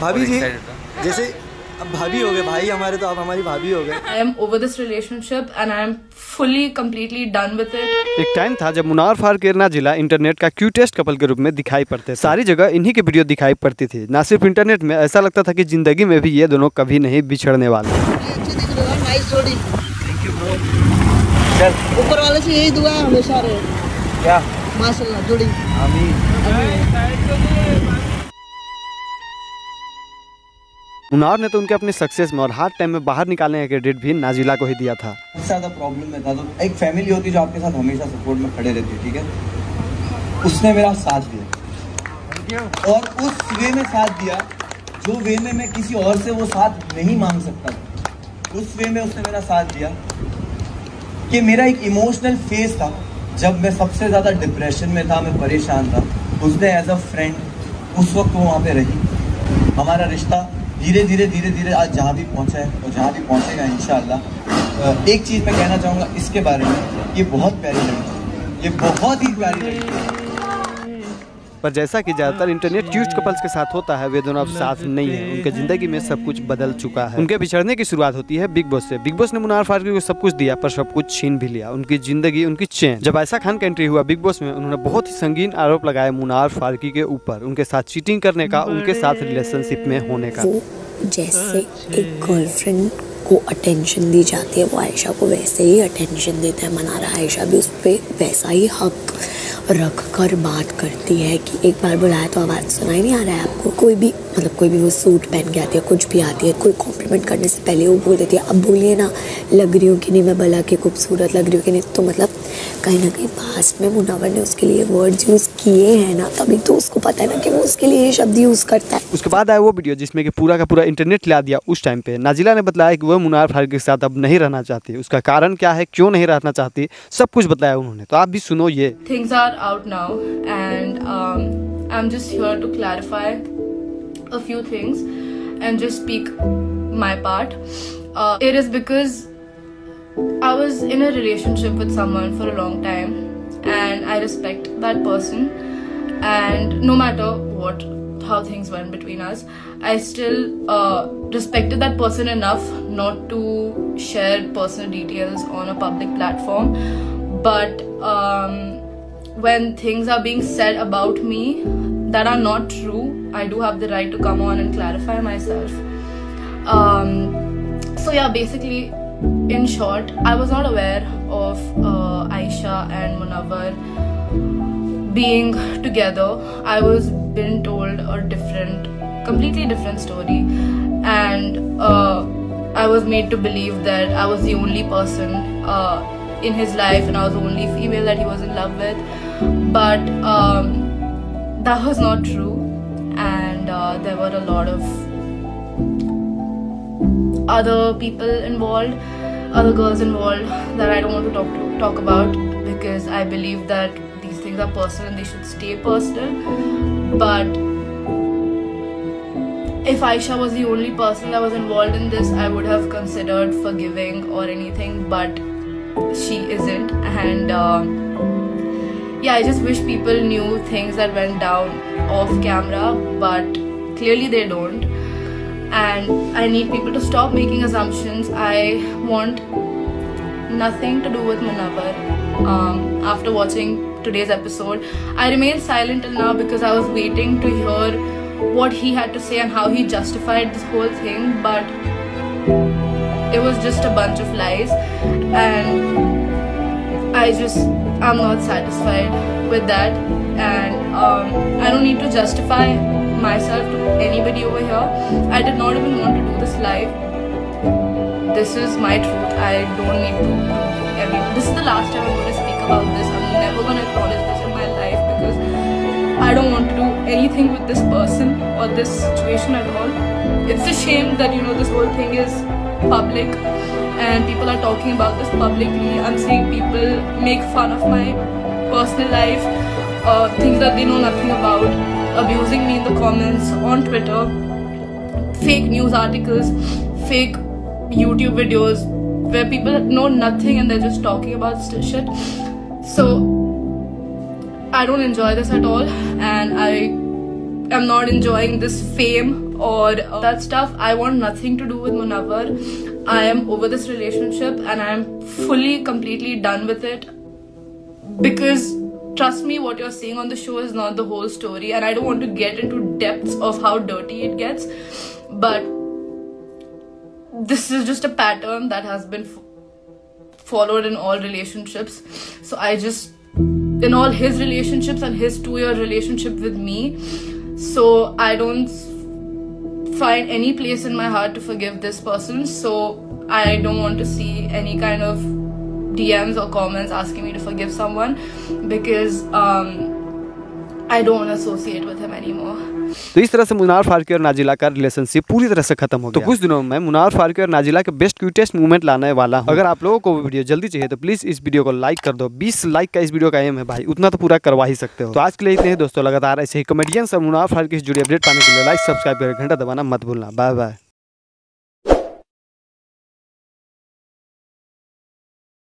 भाभी जी जैसे अब भाभी हो गए, भाई हमारे तो आप हमारी भाभी हो गए। I am over this relationship and I am fully completely done with it. एक टाइम था जब मुनावर फारूक एरना जिला इंटरनेट का क्यूटेस्ट कपल के रूप में दिखाई पड़ते, सारी जगह इन्हीं की वीडियो दिखाई पड़ती थी। ना सिर्फ इंटरनेट में, ऐसा लगता था कि जिंदगी में भी ये दोनों कभी नहीं बिछड़ने वाले। ऊपर वाले से यही दुआ हमेशा रहे। क्या माशाल्लाह जोड़ी। मुनावर ने तो उनके अपने सक्सेस में और हार्ड टाइम में बाहर निकालने का क्रेडिट भी नाजिला को ही दिया था। सबसे ज़्यादा प्रॉब्लम में था तो एक फैमिली होती जो आपके साथ हमेशा सपोर्ट में खड़े रहती है, ठीक है। उसने मेरा साथ दिया और उस वे में साथ दिया जो वे में मैं किसी और से वो साथ नहीं मांग सकता था। उस वे में उसने मेरा साथ दिया कि मेरा एक इमोशनल फेज था जब मैं सबसे ज़्यादा डिप्रेशन में था, मैं परेशान था। उसने एज अ फ्रेंड उस वक्त वो वहाँ पे रही। हमारा रिश्ता धीरे धीरे आज जहाँ भी पहुँचा है और जहाँ भी पहुँचेगा इंशाअल्लाह। एक चीज़ मैं कहना चाहूँगा इसके बारे में, ये बहुत प्यारी लड़की, ये बहुत ही प्यारी लड़की है। पर जैसा कि ज्यादातर इंटरनेट क्यूट कपल्स के साथ होता है, वे दोनों अब साथ नहीं हैं। उनके जिंदगी में सब कुछ बदल चुका है। उनके बिछड़ने की शुरुआत होती है बिग बॉस से। बिग बॉस ने मुनावर फारूकी को सब कुछ दिया पर सब कुछ छीन भी लिया, उनकी जिंदगी, उनकी चैन। जब आयशा खान का एंट्री हुआ बिग बॉस में, उन्होंने बहुत ही संगीन आरोप लगाया मुनावर फारूकी के ऊपर, उनके साथ चीटिंग करने का, उनके साथ रिलेशनशिप में होने का। जैसे एक गर्लफ्रेंड को अटेंशन दी जाती है, वो आयशा को वैसे ही अटेंशन देता है मनारा। आयशा भी उस पर वैसा ही हक रख कर बात करती है कि एक बार बुलाया तो आवाज़ सुनाई नहीं आ रहा है आपको। कोई भी वो सूट पहन के आती है, कुछ भी आती है, कोई कॉम्प्लीमेंट करने से पहले वो बोल देती है अब बोलिए ना लग रही हूँ कि नहीं, मैं भला के खूबसूरत लग रही हूँ कि नहीं। तो मतलब कहीं ना कहीं पास्ट में मुनावर ने उसके लिए वर्ड्स यूज़ किए हैं ना, तभी तो उसको पता है ना कि वो उसके लिए ये शब्द यूज़ करता है। उसके बाद आया वो वीडियो जिसमें कि पूरा का पूरा इंटरनेट ला दिया। उस टाइम पे नाजिला ने बताया कि वो मुनावर फारूकी के साथ अब नहीं रहना चाहती। उसका कारण क्या है, क्यों नहीं रहना चाहती, सब कुछ बताया उन्होंने। तो आप भी सुनो ये। Things are out now and I'm just here to clarify a few things and just speak my part. It is because I was in a relationship with someone for a long time and I respect that person, and no matter how things went between us, I still respected that person enough not to share personal details on a public platform. But when things are being said about me that are not true, I do have the right to come on and clarify myself. So yeah, basically, in short, I was not aware of Aisha and Munawar being together. I was been told a completely different story, and I was made to believe that I was the only person in his life and I was the only female that he was in love with. But that was not true, and there were a lot of other people involved, other girls involved that I don't want to talk about, because I believe that these things are personal and they should stay personal. But if Aisha was the only person that was involved in this, I would have considered forgiving or anything, but she isn't. And yeah, I just wish people knew things that went down off camera, but clearly they don't. And I need people to stop making assumptions. I want nothing to do with Munawar. After watching today's episode, I remained silent till now because I was waiting to hear what he had to say and how he justified this whole thing, but it was just a bunch of lies, and I'm not satisfied with that, and I don't need to justify myself to anybody over here. I did not even want to do this live. This is my truth. I don't need to do everything. This is the last time I'm going to speak about this. I'm never going to acknowledge this in my life because I don't want to do anything with this person or this situation at all. It's a shame that this whole thing is public and people are talking about this publicly. I'm seeing people make fun of my personal life, things that they know nothing about, abusing me in the comments, on Twitter, fake news articles, fake YouTube videos where people know nothing and they're just talking about shit. So I don't enjoy this at all, and I am not enjoying this fame or that stuff. I want nothing to do with Munawwar. I am over this relationship and I am fully, completely done with it. Because trust me, what you're seeing on the show is not the whole story, and I don't want to get into depths of how dirty it gets. But this is just a pattern that has been followed in all relationships. So I just, in all his relationships and his 2-year relationship with me, so I don't find any place in my heart to forgive this person. So I don't want to see any kind of DMs or comments asking me to forgive someone, because I don't want to associate with him anymore. तो इस तरह से मुनार फारूकी और नाजिला का relationship पूरी तरह से खत्म हो गया। तो कुछ दिनों में मुनार फारूकी और नाजिला के बेस्ट क्यूटेस्ट मूवमेंट लाने वाला हूं। अगर आप लोगों को वीडियो जल्दी चाहिए तो प्लीज इस वीडियो को लाइक कर दो। 20 लाइक का इस वीडियो का एम है भाई, उतना तो पूरा करवा ही सकते हो। तो आज के लिए इतने ही दोस्तों, लगातार ऐसे ही कॉमेडियन और मुनार फारूकी से जुड़ी अपडेट पाने के लिए लाइक, सब्सक्राइब कर घंटा दबाना मत भूलना। Bye bye.